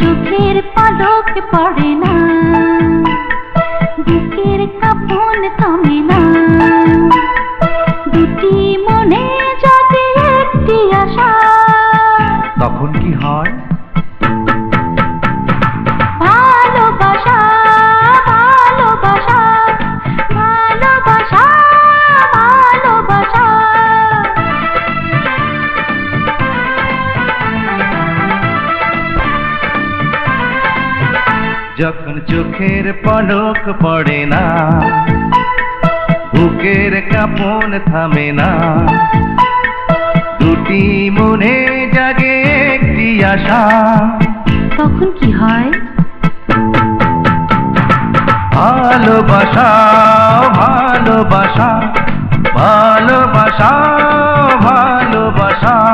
চোখের পলক পড়ে না, বুকের কাঁপন থামে না, দুটি মনে জাগে একটি আশা। তখন কি হয়? ভালোবাসা ভালোবাসা ভালোবাসা ভালোবাসা। যখন চোখের পলক পড়ে না, বুকের কাঁপন থামে না, দুটি মনে জাগে একটি আশা। তখন কি হয়? ভালোবাসা ভালোবাসা ভালোবাসা ভালোবাসা।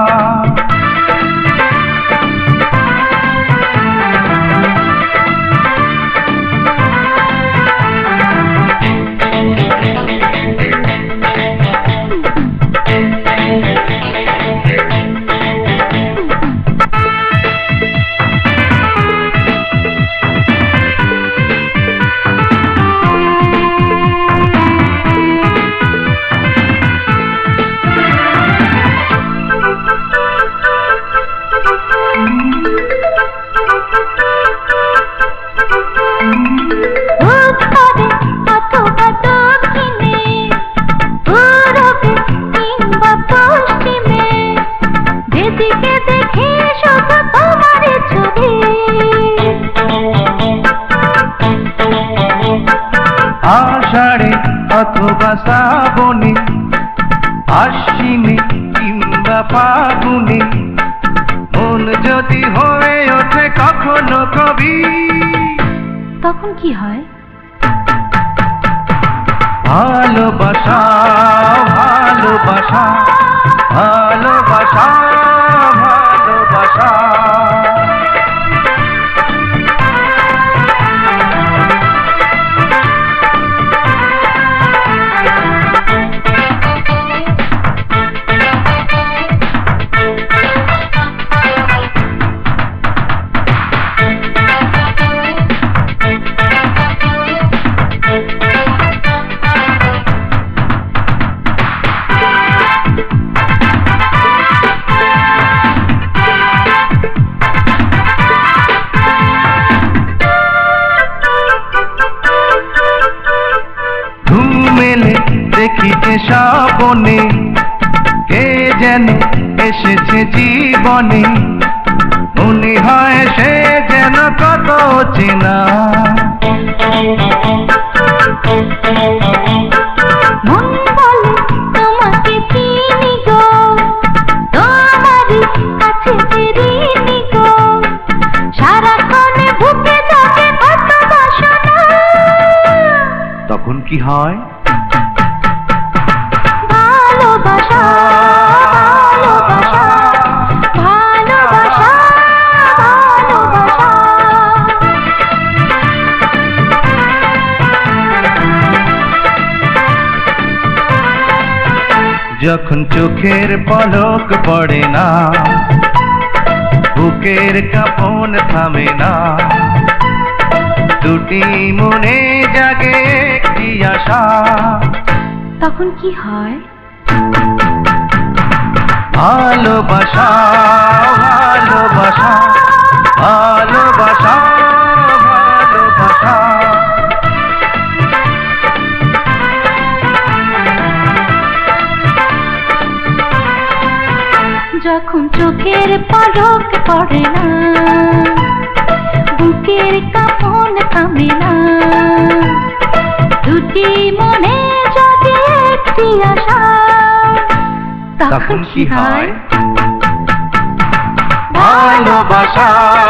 আষাঢ়ে অথবা শ্রাবণে, আশ্বিনে কিংবা ফাগুনে, মন যদি হয়ে ওঠে কখনো কবি। তখন কি হয়? ভালোবাসা ভালোবাসা ভালোবাসা ভালোবাসা। দেখিতে স্বপনে কে যেন এসেছে জীবনে, মনে হয় সে যেন কত চেনা। মন বলে তোমাকে চিনি গো, তোমারই কাছে চিনি গো, সারাক্ষণে বুকে জাগে কত বাসনা। তখন কি হয়? ভালোবাসা ভালোবাসা ভালোবাসা ভালোবাসা। যখন চোখের পলক পড়ে না, বুকের কাঁপন থামে না, দুটি মনে জাগে একটি আশা। তখন কি হয়? ভালোবাসা ভালোবাসা ভালোবাসা ভালোবাসা। যখন চোখের পলক পড়ে না, বুকের কাঁপন থামে না, দুটি মনে জাগে একটি আশা। তখন কি হয়? ভালোবাসা